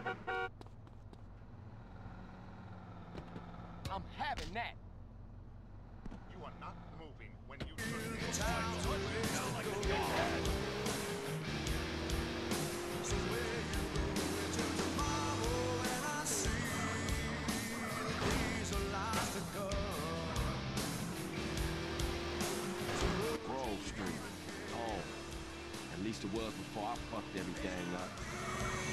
I'm having that. You are not moving when you turn Grove Street. Oh, at least it was before I fucked every gang up.